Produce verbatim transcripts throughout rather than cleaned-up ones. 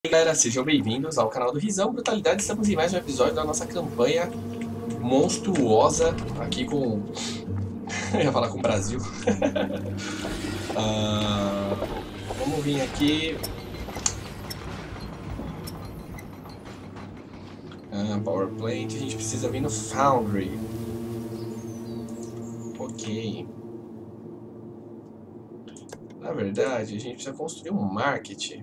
E aí, galera, sejam bem-vindos ao canal do Risão Brutalidade. Estamos em mais um episódio da nossa campanha monstruosa aqui com... Eu ia falar com o Brasil. uh, vamos vir aqui... Uh, Power Plant, a gente precisa vir no Foundry. Ok. Na verdade, a gente precisa construir um market.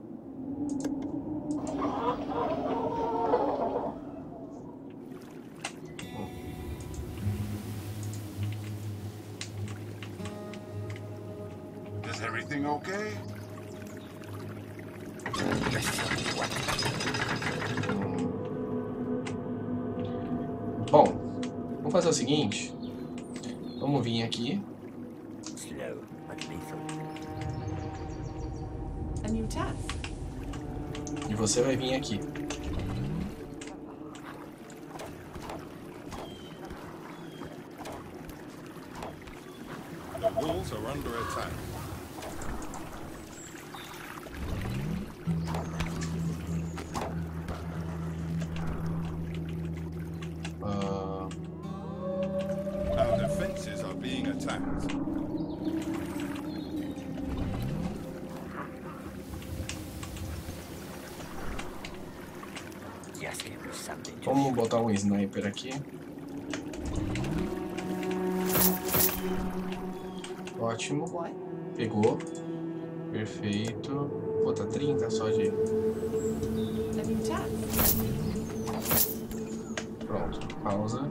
Is everything okay? Bom, vamos fazer o seguinte. Vamos vir aqui. Slow but lethal. A new task. E você vai vir aqui. The walls are under attack. Uh, Our defenses are being attacked. Just give me something to vamos botar um sniper aqui. Ótimo. What? Pegou. Perfeito. Pô, tá trinta só de... A new task. Pronto. Pausa.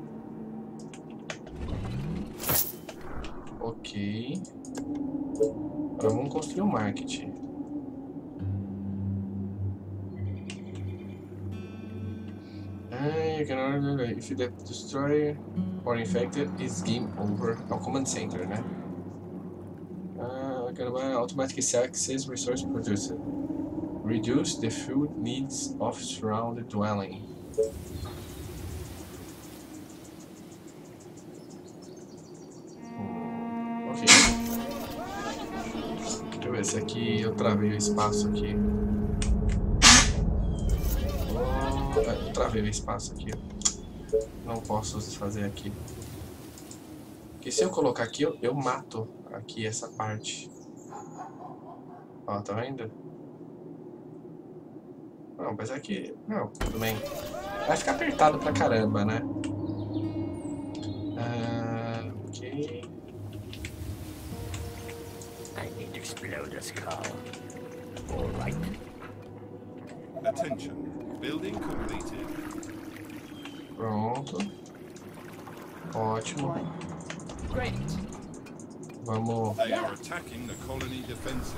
Ok. Agora vamos construir um market. Ah, you can order if the destroyer or infected is game over. É o command center, né? Ah, automatic access resource producer. Reduce the food needs of surrounded dwelling. Hum, ok. Deixa eu ver se aqui eu travei o espaço aqui. Oh, eu travei o espaço aqui. Não posso fazer aqui. Porque se eu colocar aqui, eu, eu mato aqui essa parte. Ó, tá vendo? Não, mas aqui... Não, tudo bem. Vai ficar apertado pra caramba, né? Ah, ok. I need to explode this car. All right. Attention. Building completed. Pronto. Ótimo. Great. Vamos... They are attacking the colony defenses.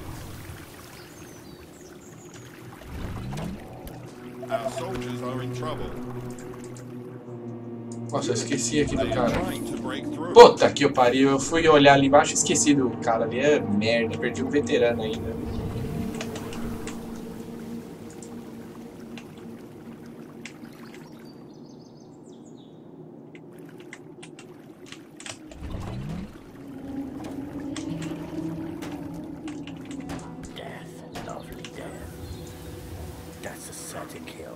Our soldiers are in trouble. Nossa, eu esqueci aqui do They are cara. trying to break through. Puta que eu pariu. Eu fui olhar ali embaixo e esqueci do cara ali. É merda. Perdi um veterano ainda. Death, lovely death. That's a certain kill.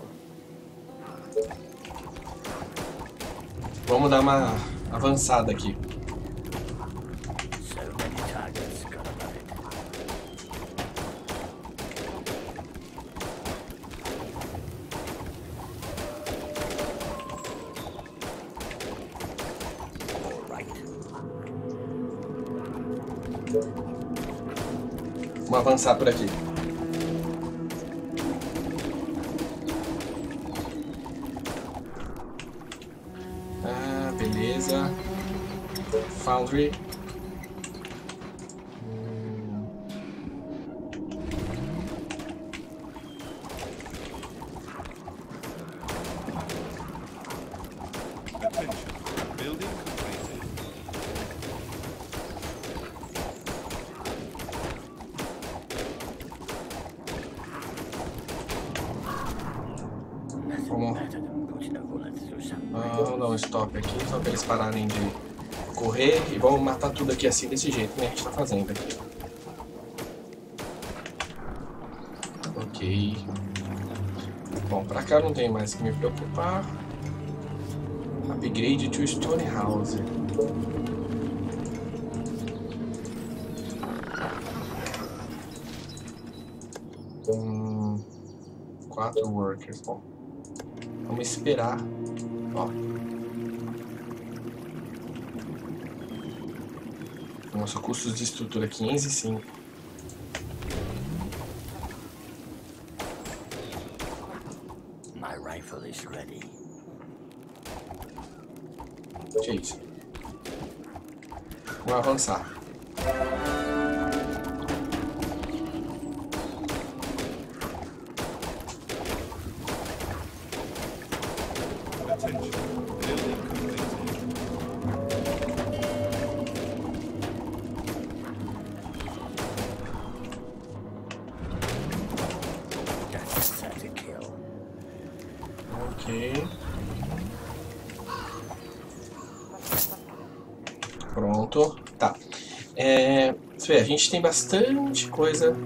Vamos dar uma avançada aqui. So many targets, gotta love it. All right. Vamos avançar por aqui. Ah, beleza. Foundry. Hum. Attention. Building completed. Nothing Vamos. better than putting a bullet through some Ah, vamos dar um stop aqui, só para eles pararem de correr e vamos matar tudo aqui assim, desse jeito que a gente tá fazendo aqui. Ok. Ok. Bom, pra cá não tem mais que me preocupar. Upgrade to Stone House. Hum, quatro workers. Bom, vamos esperar. Ó. Nossa, custos de estrutura quinhentos e cinco. My rifle is ready. Que é isso? Vamos avançar. Attention. Building completed. That's set to kill. Ok. Pronto. Tá. É, você vê, a gente tem bastante coisa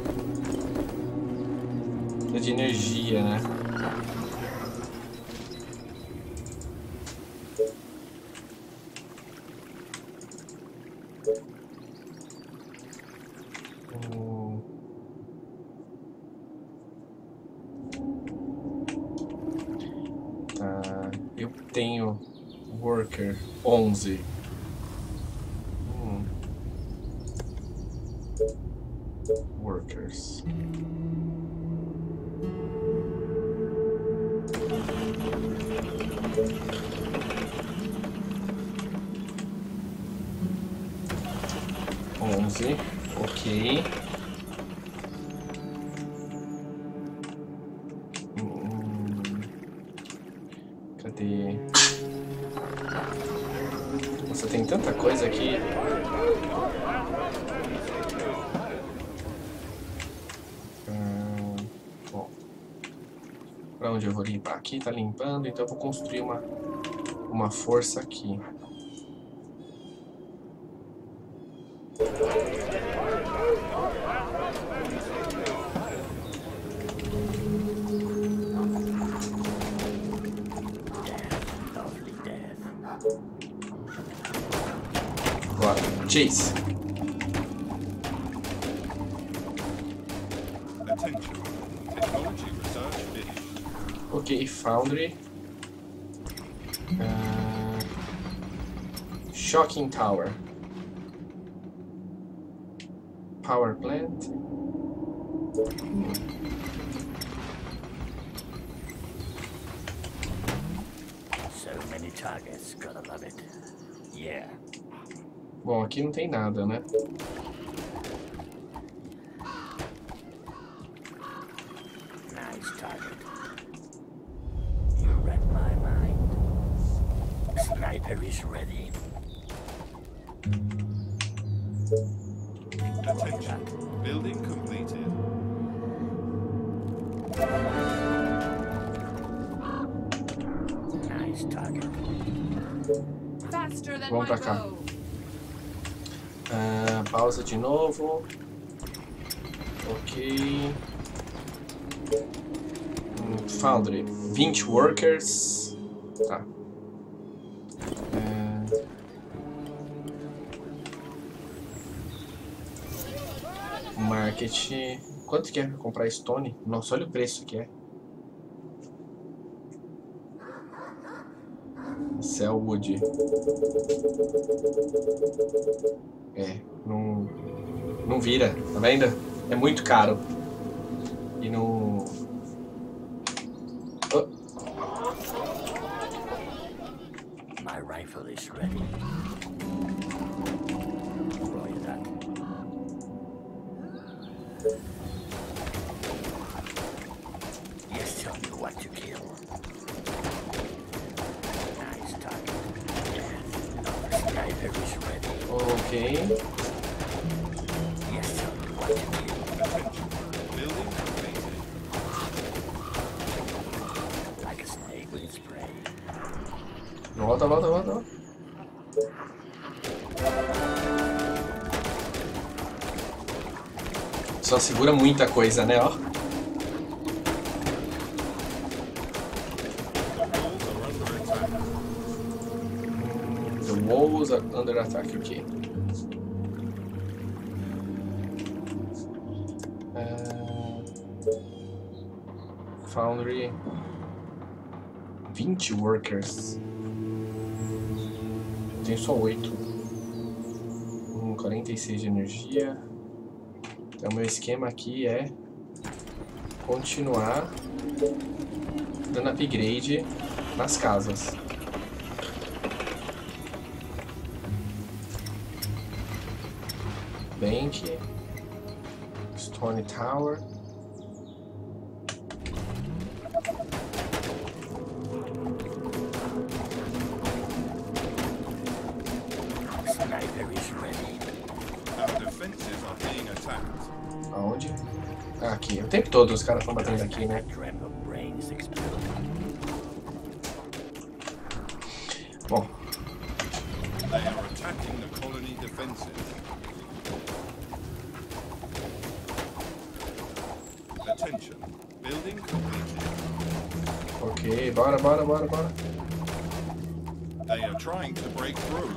de energia, né? Hum. Tá. Eu tenho worker onze. Hum. Workers. Onze, ok. Hum, cadê? Nossa, tem tanta coisa aqui. Hum, bom, pra onde eu vou limpar? Aqui tá limpando, então eu vou construir uma, uma força aqui. Lovely death. Bora, Chase. Attention. Technology research finished. Ok, Foundry. Uh, Shocking Tower. Power Plant. So many targets, gotta love it. Yeah. Bom, aqui não tem nada, né? Nice target. You read my mind. Sniper is ready. Attention. Building completed. Nice target. Faster than Vamos my pra cá. bow. Ah, pausa de novo. Ok. Hum, Foundry. vinte workers. Tá. É... Market. Quanto que é pra comprar Stone? Nossa, olha o preço que é. Cellwood. É, não, não vira, tá vendo? É muito caro. E não... Oh, My rifle is ready. Roger that. Yes, tell me what to kill. Nice target. Yeah. Sniper is ready. ok. Yes, tell me what to kill. Attention. Building completed. Like a snake with its prey. Volta, volta, volta, volta. Só segura muita coisa, né, ó. Walls under attack, ok. Uh, Foundry. vinte workers. Eu tenho só oito. Hum, quarenta e seis de energia. Então, meu esquema aqui é continuar dando upgrade nas casas. Bank, Stone Tower. Sniper is ready. Our defenses are being attacked. Aonde? Ah, aqui. O tempo todo os caras estão batendo aqui, né? Tremor brains explode. Bom, They are attacking the colony defenses. Attention. Building completed. ok. Bora, bora, bora, bora. They are trying to break through.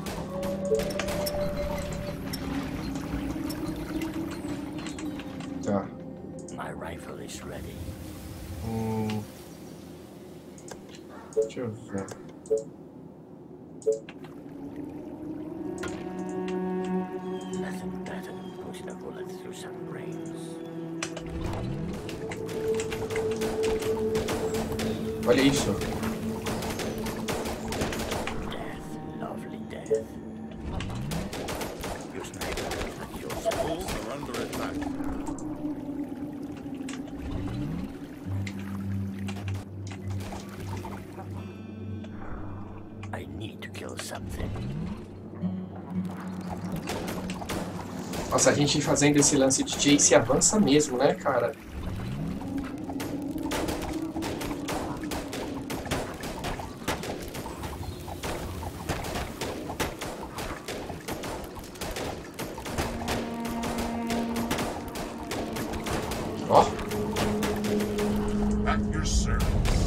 Tá. My rifle is ready. Hum... Deixa eu ver. Nothing better than pushing a bullet through some brains. Olha isso. Death, lovely death. Your sniper at your side. Walls are under attack. I need to kill something. Nossa, a gente fazendo esse lance de chase avança mesmo, né, cara? Ó. At your service.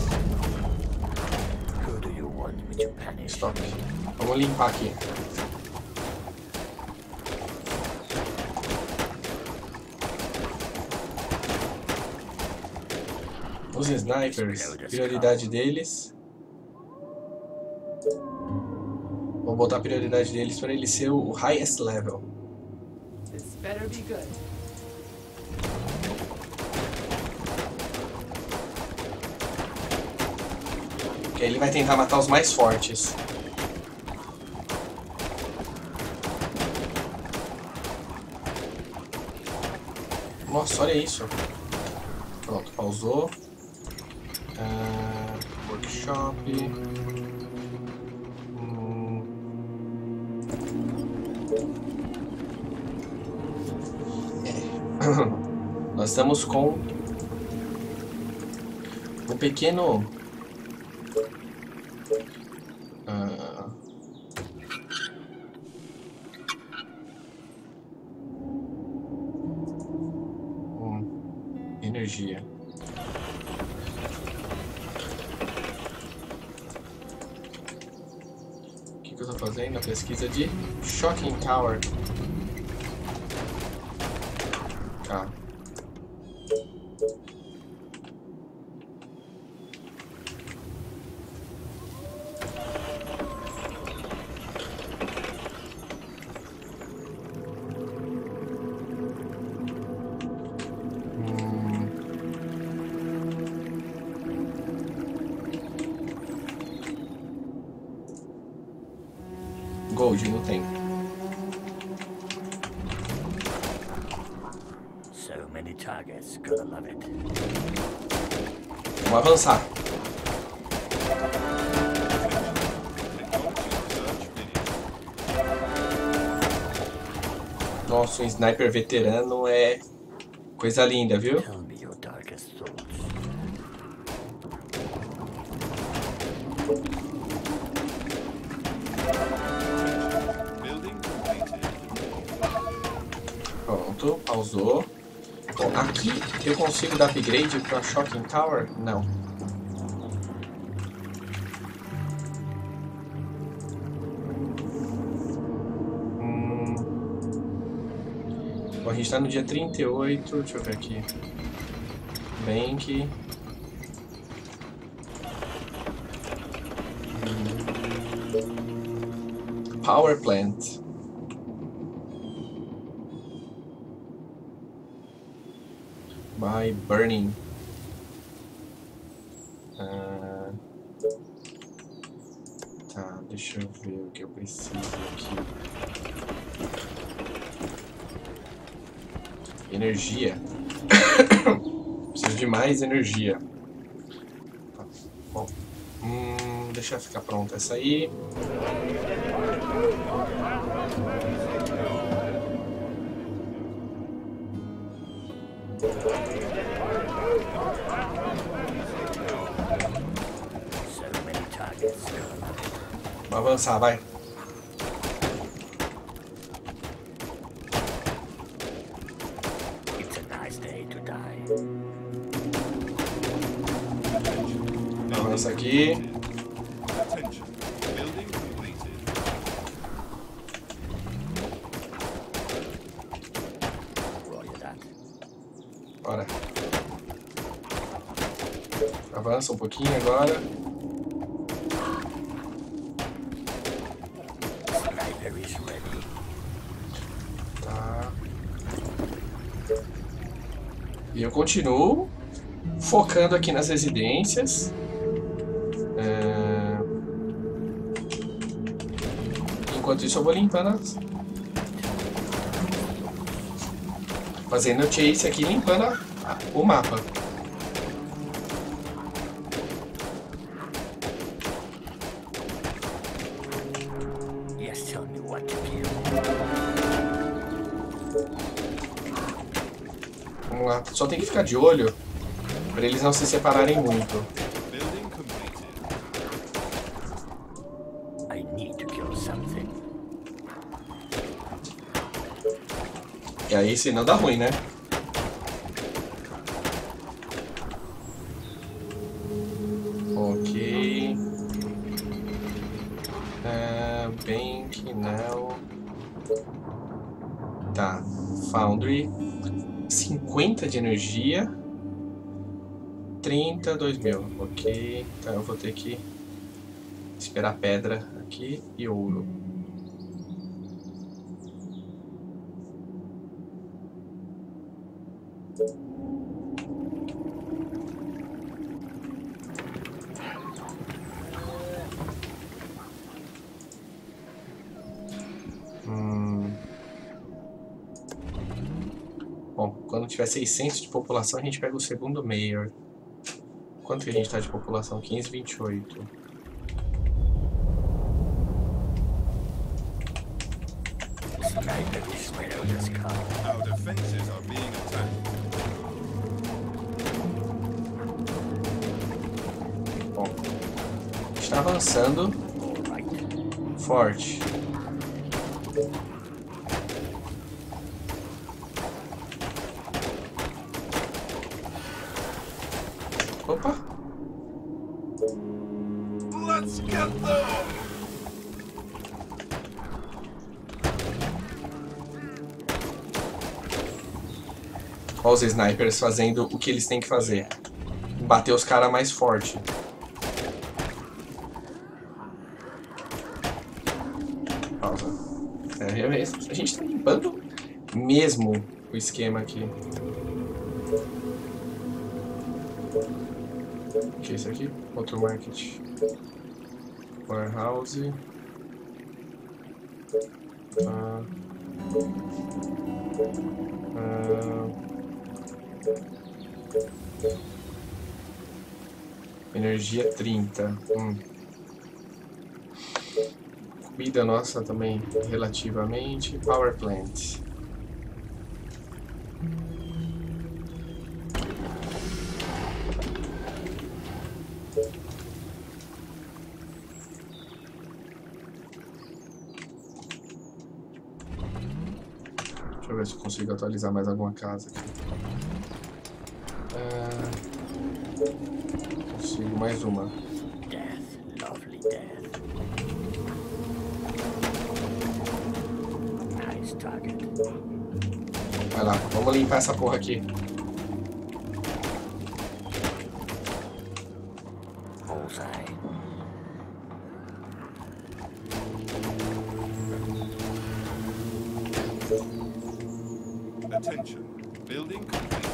Who do you want me to punish? Stop. Vamos limpar aqui. Os snipers, prioridade deles. Vou botar a prioridade deles para ele ser o highest level. This better be good. Que aí ele vai tentar matar os mais fortes. Nossa, olha isso. Pronto, pausou. Uh, workshop. Hum. É. Nós estamos com um pequeno uh, hum, energia. O que, que eu estou fazendo? A pesquisa de Shocking Tower. Tá. Gold, não tem. So many targets, gotta love it. Vamos avançar. Nossa, um sniper veterano é coisa linda, viu? Tell me your darkest thoughts. Building completed. Pronto, pausou. Bom, aqui eu consigo dar upgrade para Shocking Tower? Não. a gente tá no dia trinta e oito, deixa eu ver aqui. Bank. Power plant. By burning. Ah, tá, deixa eu ver o que eu preciso aqui. Energia. Preciso de mais energia. Tá, bom. Hum, deixa eu ficar pronta essa aí. Vamos avançar, vai. Avança aqui. Attention. Building completed. Bora. Avança um pouquinho agora. Tá. E eu continuo focando aqui nas residências. É... Enquanto isso eu vou limpando as... Fazendo chase aqui, limpando a, a, o mapa. Vamos lá, só tem que ficar de olho para eles não se separarem muito. Building completed. I need to kill something. E aí senão dá ruim, né? Ok. Uh, bank now. Tá, Foundry. cinquenta de energia. trinta, dois mil. Ok. Então eu vou ter que esperar pedra aqui e ouro. Hum. Bom, quando tiver seiscentos de população, a gente pega o segundo mayor. Quanto que a gente tá de população? quinze, vinte e oito. Our defenses are being attacked. Bom, a gente tá avançando forte. Opa! Let's get them! Olha os snipers fazendo o que eles têm que fazer. Bater os caras mais forte. Pausa. É, é mesmo. A gente tá limpando mesmo o esquema aqui. O que é isso aqui? Outro market. Warehouse. Ah. Ah. Energia trinta. Hum. Comida nossa também relativamente. Power plant. Deixa eu ver se eu consigo atualizar mais alguma casa aqui. Ah, consigo mais uma. Death, lovely death. Nice target. Vai lá, vamos limpar essa porra aqui. Bullseye. Attention. Building completed.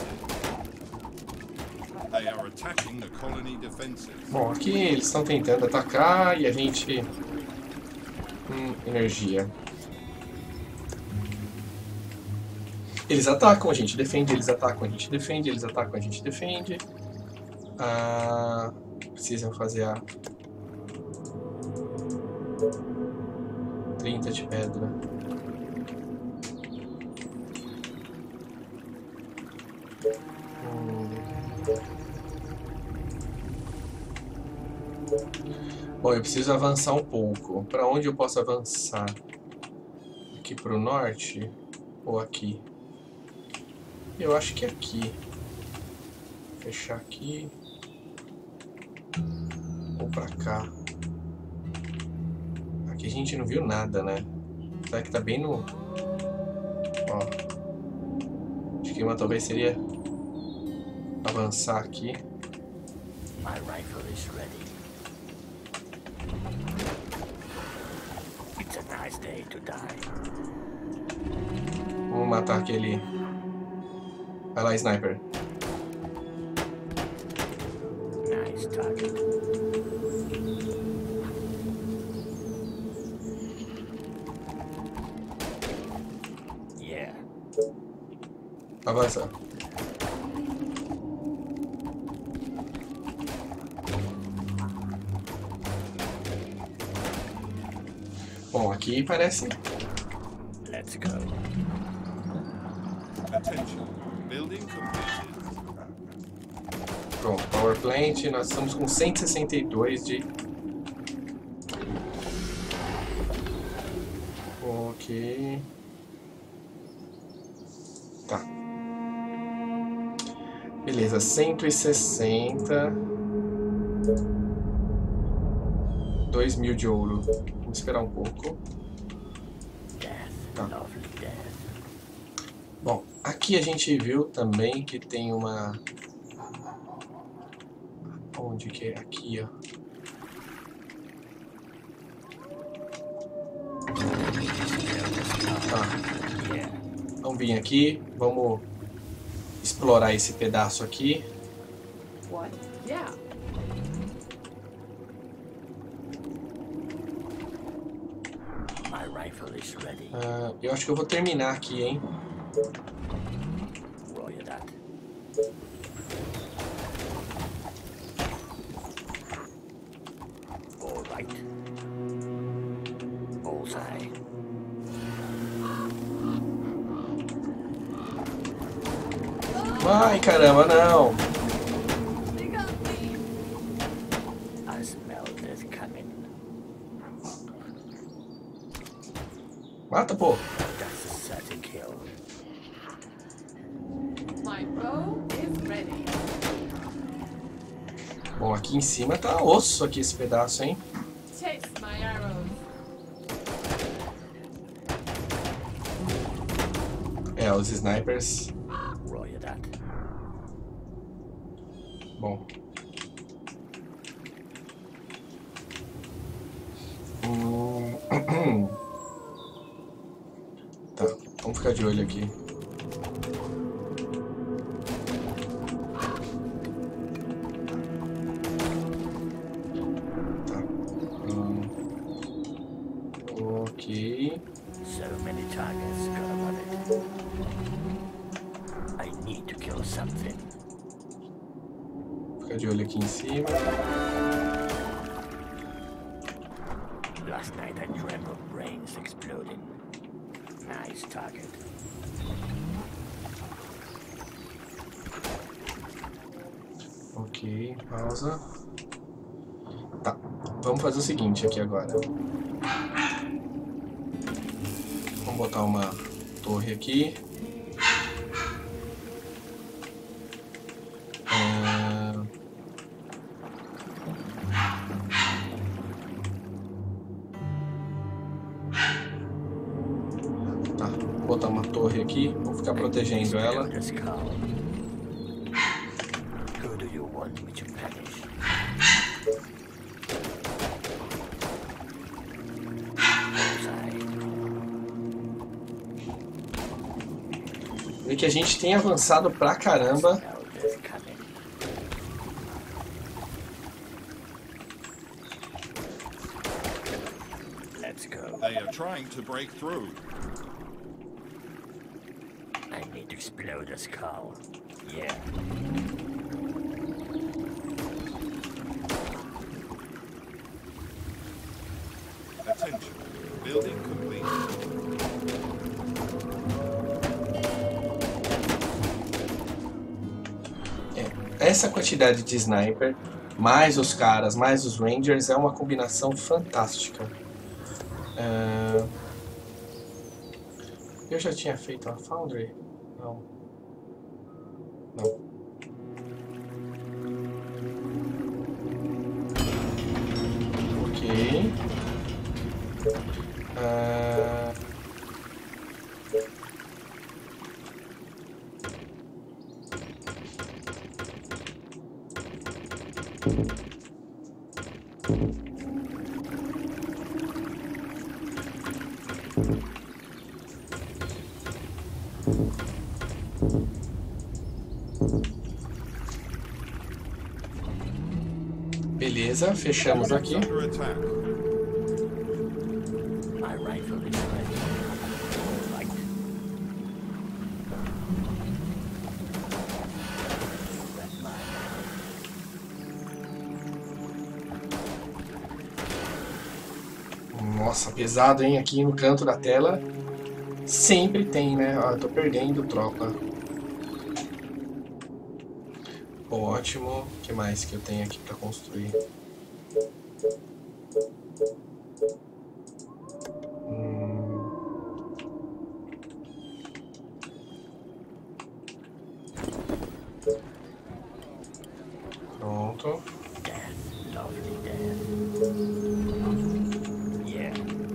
They are attacking the colony defenses. Bom, aqui eles estão tentando atacar e a gente... Hum, energia. Eles atacam, a gente defende, eles atacam, a gente defende, eles atacam, a gente defende. Ah, precisam fazer a... trinta de pedra. Hum. Bom, eu preciso avançar um pouco. Para onde eu posso avançar? Aqui para o norte? Ou aqui? Eu acho que aqui. Fechar aqui. Ou para cá. Aqui a gente não viu nada, né? Será que tá bem no... Ó. Acho que uma talvez seria... avançar aqui. My rifle is ready. It's a nice day to die. Vamos matar aquele... Vai lá, sniper. Nice target. Yeah. Avança. Bom, aqui parece... Let's go. Attention. Building completed. Pronto, power plant. Nós estamos com cento e sessenta e dois de... Ok... Tá. Beleza, cento e sessenta... dois mil de ouro. Vamos esperar um pouco. Tá. Bom, aqui a gente viu também que tem uma... Onde que é? Aqui, ó. Tá. Vamos vir aqui. Vamos explorar esse pedaço aqui. What? Yeah. My rifle is ready. Uh, eu acho que eu vou terminar aqui, hein? Roger that. All right. Bullseye. Ai, caramba, não! I smell this coming. Mata, pô! That's a certain kill. My bow is ready. Bom, aqui em cima tá osso aqui esse pedaço, hein? Taste my arrows. É, os snipers. Roger that. Bom. Hum. Tá, vamos ficar de olho aqui. Tá. Hum. Ok. So many targets, gotta love it. I need to kill something. Ficar de olho aqui em cima. Last night I dreamt of brains exploding. Nice target. Ok, pausa. Tá, vamos fazer o seguinte aqui agora. Vamos botar uma torre aqui. Ah, tá, vou botar uma torre. torre aqui. Vou ficar protegendo ela. This cow. Who do you want me to punish? Vê que a gente tem avançado pra caramba. Let's go. They are trying to break through. I need to explode this cow. Yeah. Attention. Building complete. Essa quantidade de sniper, mais os caras, mais os rangers, é uma combinação fantástica. Uh... Eu já tinha feito a Foundry? Não. Não. Ok. Uh... Beleza, fechamos aqui. Under attack. My rifle is ready. Right. Nossa, pesado, hein? Aqui no canto da tela. Sempre tem, né? Ó, eu tô perdendo tropa. Ótimo. O que mais que eu tenho aqui pra construir? Hum... Pronto. Death, lovely death. Yeah.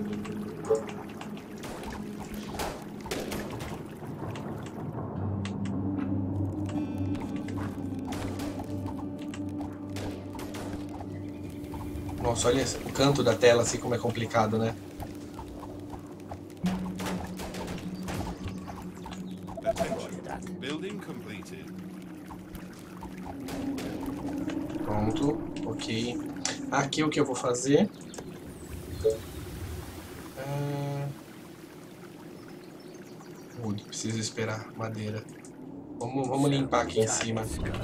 Nossa, olha o canto da tela, assim como é complicado, né? Attention. Building completed. Pronto, ok. Aqui o que eu vou fazer? Ah... Wood, preciso esperar madeira. Vamos, vamos limpar aqui em cima.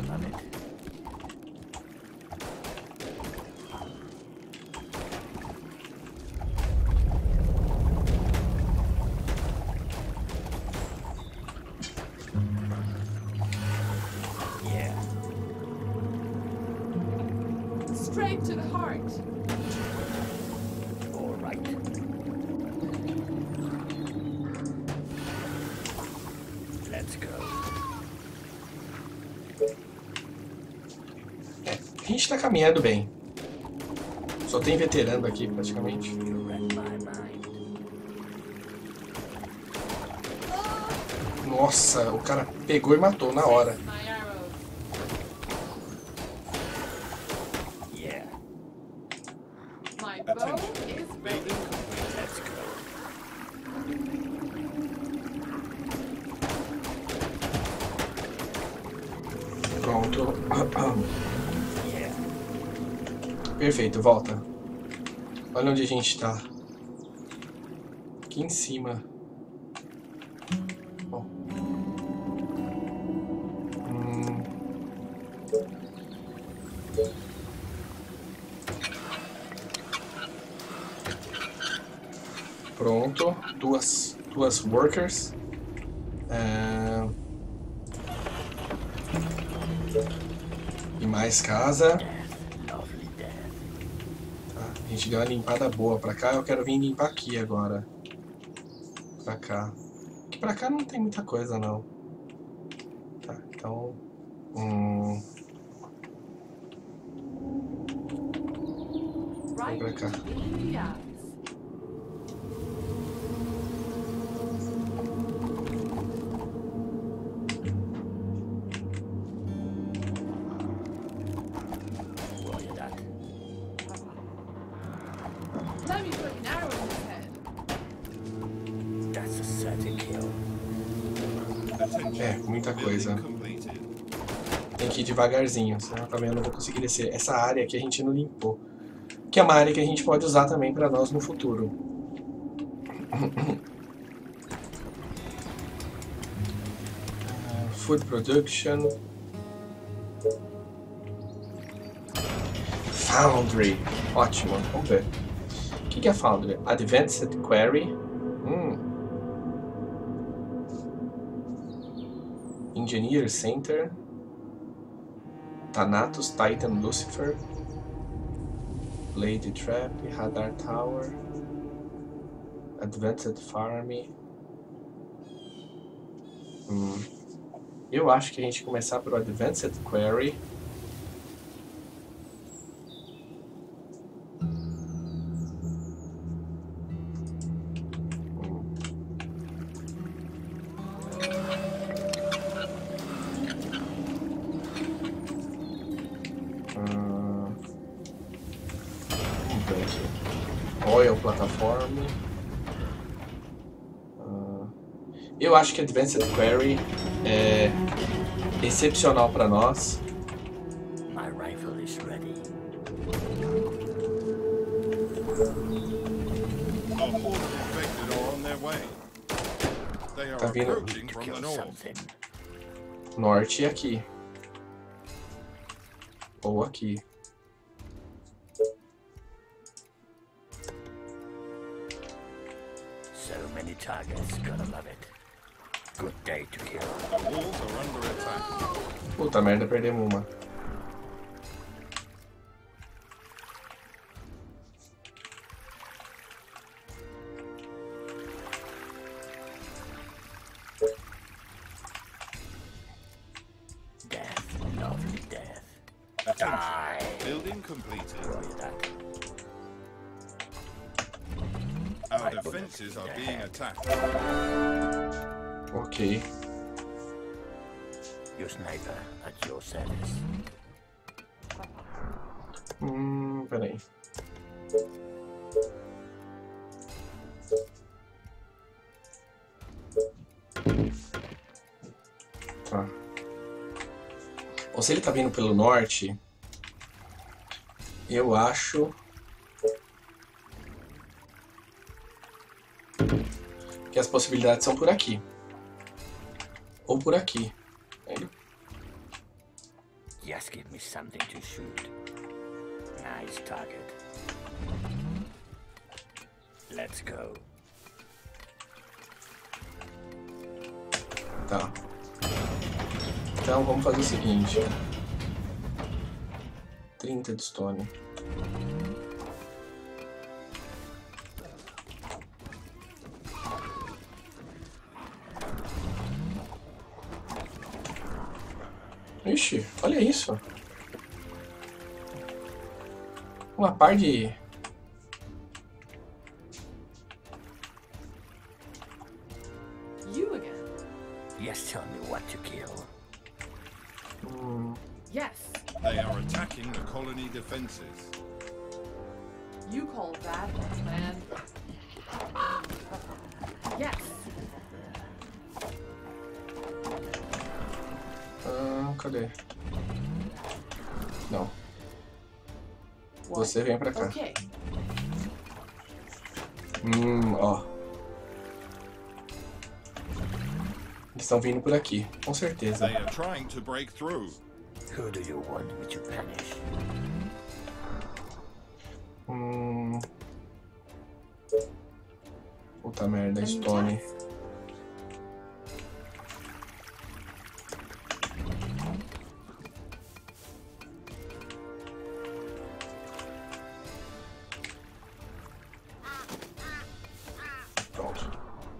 Straight to the heart. All right. Let's go. É, a gente tá caminhando bem. Só tem veterano aqui, praticamente. You read my mind. Nossa, o cara pegou e matou na hora. My arrows. Yeah. My bow Attention. is Building ready. complete. Let's go. Pronto. Yeah. Perfeito, volta. Olha onde a gente tá. Aqui em cima. Bom. Hum. Pronto. Duas, duas workers. É... E mais casa. Lovely death. Tá, a gente deu uma limpada boa pra cá. Eu quero vir limpar aqui agora. Pra cá. Aqui pra cá não tem muita coisa, não. Tá, então... Hum... Vem pra cá. In the eyes. Time you put an arrow in his head. That's a certain kill. É, muita coisa. Building completed. Tem que ir devagarzinho, senão também eu não vou conseguir descer. Essa área aqui a gente não limpou. Que é uma área que a gente pode usar também para nós no futuro. uh, food production. Foundry. Ótimo, vamos ver. O que, que é Foundry? Advanced Quarry. Hum. Engineer Center. Thanatos, Titan, Lucifer. Lady Trap, Radar Tower. Advanced Farm. Hum. Eu acho que a gente começar pelo Advanced Quarry. Oil Platform. Uh, eu acho que Advanced Quarry é excepcional para nós. My rifle is ready. Our horse infected are on their way. They are Tá vindo. approaching To from kill the north. something. Norte e aqui. Ou aqui. So many targets, gotta love it. Good day to kill. The walls are under attack. Puta merda, perdemos uma. Death, lovely death. Attention. Building completed. Roger that. Our defenses are being attacked. Ok. Your sniper at your service. Hum, peraí. Tá. Ou se ele tá vindo pelo norte, eu acho que as possibilidades são por aqui. Ou por aqui. Ele- Just give me something to shoot. Nice target. Let's go. Tá. Então vamos fazer o seguinte. trinta de stone. Ixi, olha isso. Uma par de... You again? Just tell me what to kill. Hum, Yes. They are attacking the colony defenses. You call that a plan? Yes. ah, cadê? Não. What? Você vem pra cá. Okay. Hum, ó. Eles estão vindo por aqui, com certeza. They are trying to break through. Who do you want me to punish? Hum... Puta merda, And Stone. yes. Pronto.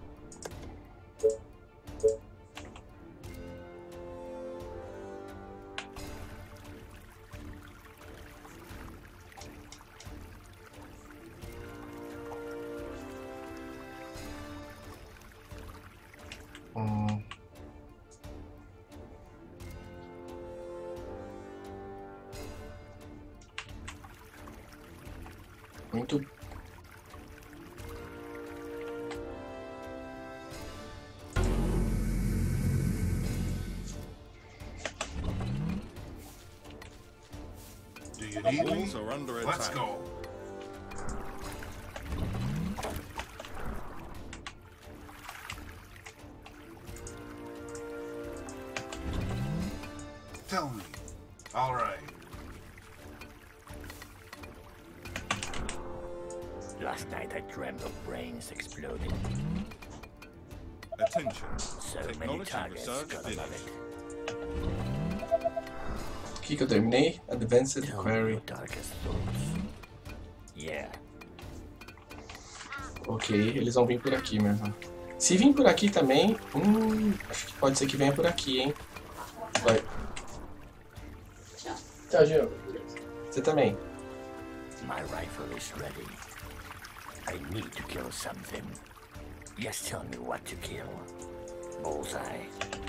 Hum. Muito Do you need me? Walls are under attack. Let's go. Tell me. All right. Last night I dreamt of brains exploding. Attention. So many targets, gotta love it. O que que eu terminei? Advanced Tell me Query. your darkest thoughts. Yeah. Ok, eles vão vir por aqui mesmo. Se vir por aqui também, hum, acho que pode ser que venha por aqui, hein? Vai. Tchau, Gil. Você também. My rifle is ready. I need to kill something. Just tell me what to kill. Bullseye.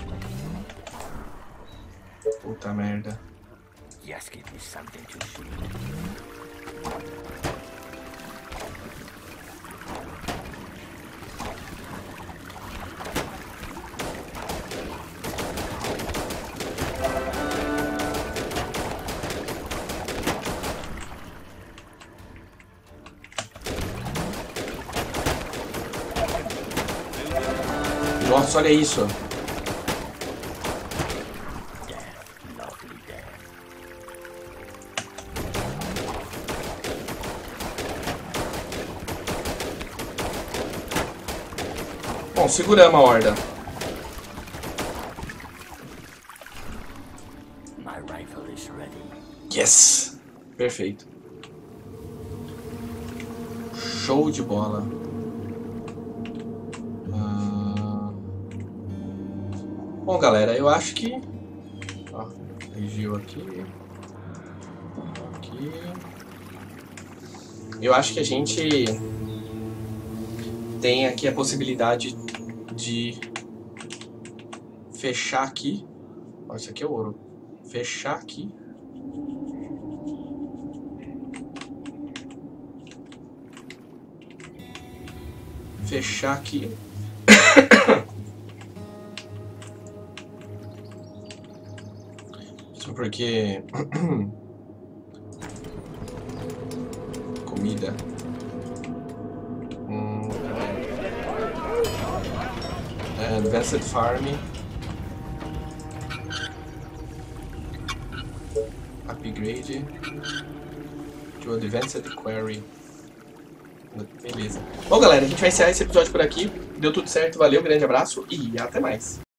Puta merda. Just give me something to shoot. Nossa, olha isso. Bom, seguramos a horda. My rifle is ready. Yes! Perfeito. Show de bola. Ah... Bom, galera, eu acho que... Ó, regiu aqui. Aqui. Eu acho que a gente tem aqui a possibilidade de fechar aqui. Ó, isso aqui é ouro. Fechar aqui. Fechar aqui. Isso porque... Comida. Hum, é, Advanced Farming. Upgrade. To Advanced Query. Beleza. Bom, galera, a gente vai encerrar esse episódio por aqui. Deu tudo certo, valeu, grande abraço e até mais.